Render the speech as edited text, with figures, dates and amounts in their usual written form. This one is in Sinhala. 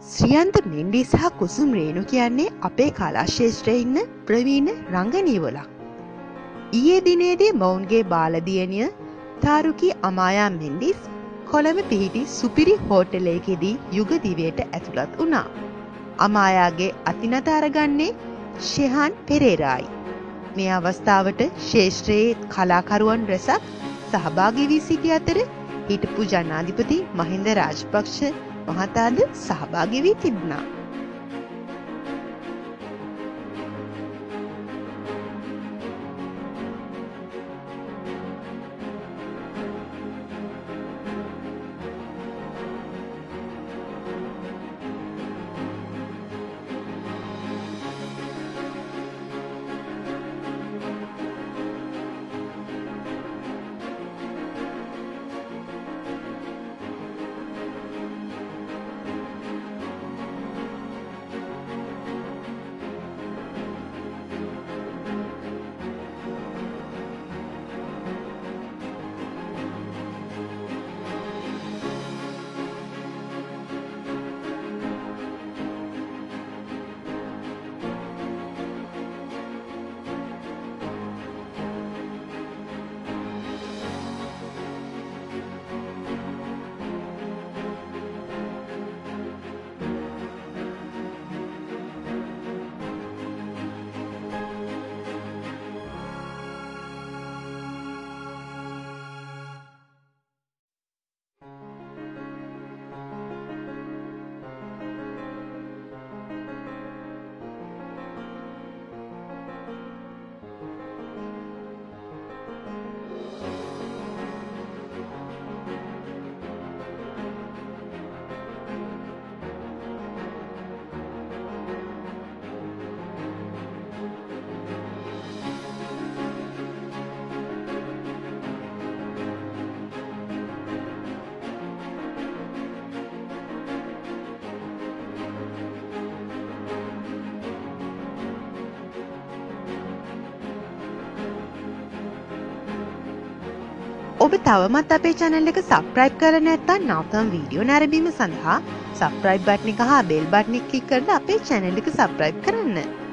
ශ්‍රියන්ත මෙන්ඩි සහ කුසුම් රේණු කියන්නේ අපේ කලා ශේෂ්ත්‍රයේ ඉන්න ප්‍රවීණ රංගනීවලක්. ඊයේ දිනේදී මොවුන්ගේ බාලදියණිය තාරුකි අමායා මෙන්ඩිස් කොළඹ පිහිටි සුපිරි හෝටලයකදී යුග දිවයට ඇතුළත් වුණා. අමායාගේ අතිනත අරගන්නේ ෂෙහාන් පෙරේරායි. මේ අවස්ථාවට ශේෂ්ත්‍රයේ කලාකරුවන් රැසක් සහභාගී වී සිටි අතර හිටපු ජනාධිපති මහින්ද රාජපක්ෂ මහතාද සහභාගී වී තිබුණා. ඔබ තවමත් අපේ channel එක subscribe කරලා නැත්නම් නවතම වීඩියෝ නැරඹීම සඳහා subscribe බටන් එක හා bell බටන් එක ක්ලික් කරලා අපේ channel එක subscribe කරන්න.